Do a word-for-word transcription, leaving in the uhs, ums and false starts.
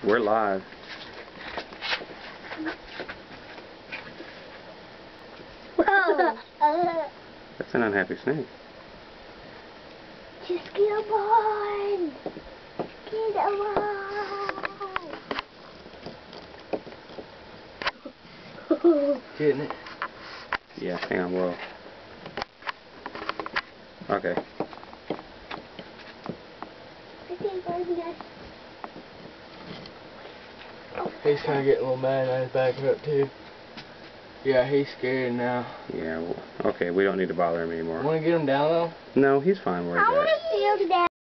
We're live. Oh. That's an unhappy snake. Just get him on. Get him on. Getting it? Yeah, hang on, whoa. Okay. He's kind of getting a little mad on his back up too. Yeah, he's scared now. Yeah, well, okay, we don't need to bother him anymore. Want to get him down though? No, he's fine where he's at. I want to feel that.